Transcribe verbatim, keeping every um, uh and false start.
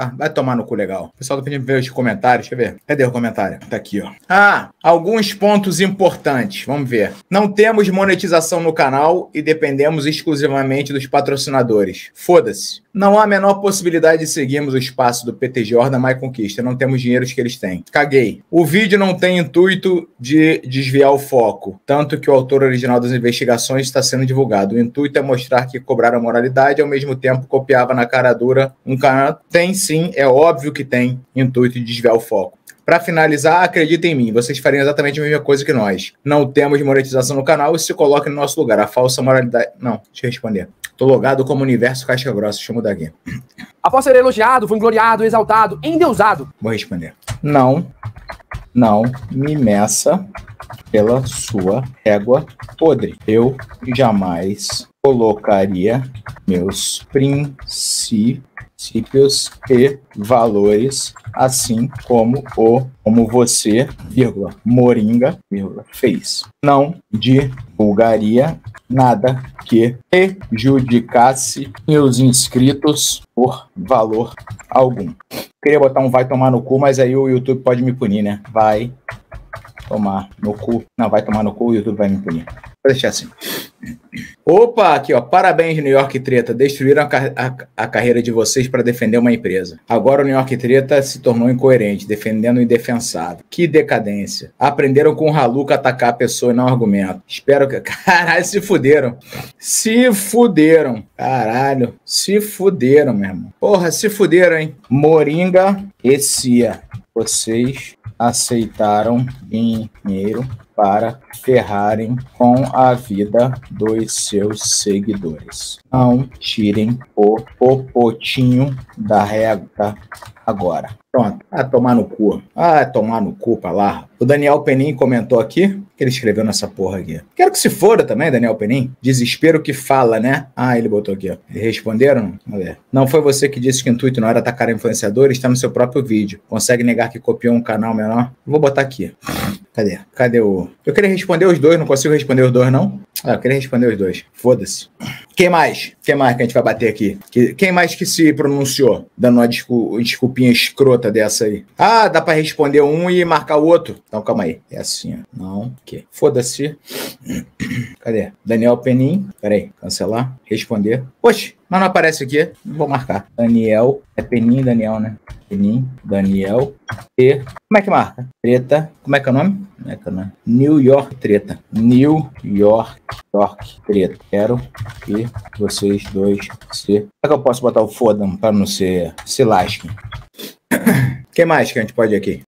Ah, vai tomar no cu legal. O pessoal tá pedindo ver os comentários. Deixa eu ver. Cadê o comentário? Tá aqui, ó. Ah, alguns pontos importantes. Vamos ver. Não temos monetização no canal e dependemos exclusivamente dos patrocinadores. Foda-se. Não há a menor possibilidade de seguirmos o espaço do P T Jordan mais Conquista. Não temos dinheiros que eles têm. Caguei. O vídeo não tem intuito de desviar o foco, tanto que o autor original das investigações está sendo divulgado. O intuito é mostrar que cobraram a moralidade e ao mesmo tempo copiava na cara dura um canal. Tem sim, é óbvio que tem intuito de desviar o foco. Para finalizar, acredita em mim, vocês fariam exatamente a mesma coisa que nós. Não temos monetização no canal e se coloquem no nosso lugar. A falsa moralidade... Não, deixa eu responder. Tô logado como Universo Casca Grossa, deixa eu mudar aqui. Após ser elogiado, vangloriado, exaltado, endeusado. Vou responder. Não, não me meça pela sua régua podre. Eu jamais colocaria meus princípios e valores assim como o como você, vírgula, Moringa, vírgula, fez. Não divulgaria nada que prejudicasse meus inscritos por valor algum. Queria botar um vai tomar no cu, mas aí o YouTube pode me punir, né? Vai tomar no cu. Não, vai tomar no cu, o YouTube vai me punir. Vou deixar assim. Opa, aqui ó, parabéns New York Treta, destruíram a, a, a carreira de vocês para defender uma empresa. Agora o New York Treta se tornou incoerente, defendendo o indefensável. Que decadência. Aprenderam com o Haluca a atacar a pessoa e não argumento. Espero que... Caralho, se fuderam. Se fuderam. Caralho, se fuderam, meu irmão. Porra, se fuderam, hein. Moringa e Cia, vocês aceitaram dinheiro para ferrarem com a vida dos seus seguidores. Não tirem o popotinho da régua agora. Pronto. Ah, tomar no cu. Ah, tomar no cu pra lá. O Daniel Penin comentou aqui. O que ele escreveu nessa porra aqui? Quero que se foda também, Daniel Penin. Desespero que fala, né? Ah, ele botou aqui, ó. Eles responderam? Vamos ver. Não foi você que disse que o intuito não era atacar influenciadores? Está no seu próprio vídeo. Consegue negar que copiou um canal menor? Vou botar aqui. Cadê? Cadê o... Eu queria responder os dois, não consigo responder os dois, não? Ah, eu queria responder os dois. Foda-se. Quem mais? Quem mais que a gente vai bater aqui? Quem mais que se pronunciou? Dando uma descul... desculpinha escrota dessa aí. Ah, dá pra responder um e marcar o outro? Então, calma aí. É assim, ó. Não. Aqui. Foda-se. Cadê? Daniel Penin. Pera aí. Cancelar. Responder. Oxe, mas não aparece aqui. Não vou marcar. Daniel. É Penin e Daniel, né? Penin, Daniel e... Como é que marca? Treta. Como é que é o nome? Como é que é o nome? New York Treta. New York, York Treta. Quero que vocês dois se... Como é que eu posso botar o foda para não ser... Se lasquem. O que mais que a gente pode ir aqui?